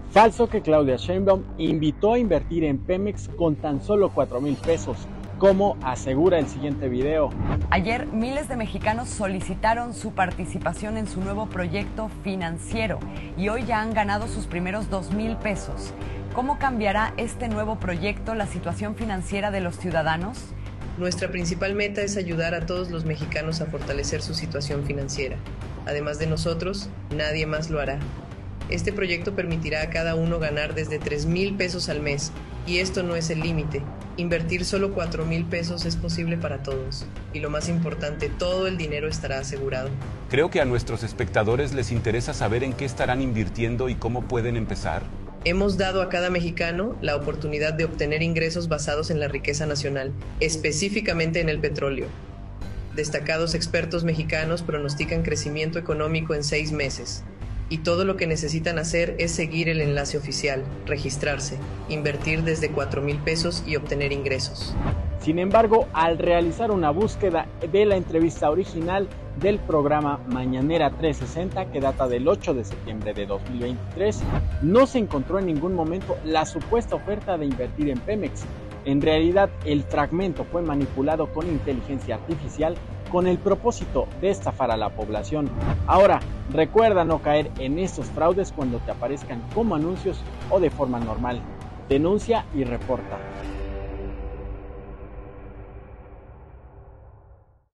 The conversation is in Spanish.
Falso que Claudia Sheinbaum invitó a invertir en Pemex con tan solo 4,000 pesos, como asegura el siguiente video. Ayer miles de mexicanos solicitaron su participación en su nuevo proyecto financiero y hoy ya han ganado sus primeros 2,000 pesos. ¿Cómo cambiará este nuevo proyecto la situación financiera de los ciudadanos? Nuestra principal meta es ayudar a todos los mexicanos a fortalecer su situación financiera. Además de nosotros, nadie más lo hará. Este proyecto permitirá a cada uno ganar desde 3,000 pesos al mes, y esto no es el límite. Invertir solo 4,000 pesos es posible para todos. Y lo más importante, todo el dinero estará asegurado. Creo que a nuestros espectadores les interesa saber en qué estarán invirtiendo y cómo pueden empezar. Hemos dado a cada mexicano la oportunidad de obtener ingresos basados en la riqueza nacional, específicamente en el petróleo. Destacados expertos mexicanos pronostican crecimiento económico en 6 meses. Y todo lo que necesitan hacer es seguir el enlace oficial, registrarse, invertir desde 4,000 pesos y obtener ingresos. Sin embargo, al realizar una búsqueda de la entrevista original del programa Mañanera 360, que data del 8 de septiembre de 2023, no se encontró en ningún momento la supuesta oferta de invertir en Pemex. En realidad, el fragmento fue manipulado con inteligencia artificial con el propósito de estafar a la población. Ahora, recuerda no caer en estos fraudes cuando te aparezcan como anuncios o de forma normal. Denuncia y reporta.